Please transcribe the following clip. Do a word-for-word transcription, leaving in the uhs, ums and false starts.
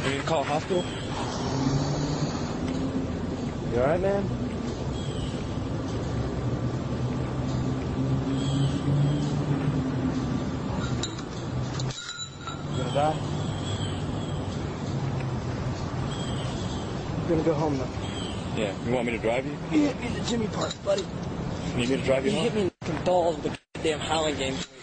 You need to call a hospital? You alright, man? You gonna die? I'm gonna go home, though. Yeah. You want me to drive you? You hit me in the Jimmy Park, buddy. You need me to drive you You home? hit me in the balls with the goddamn Howling game.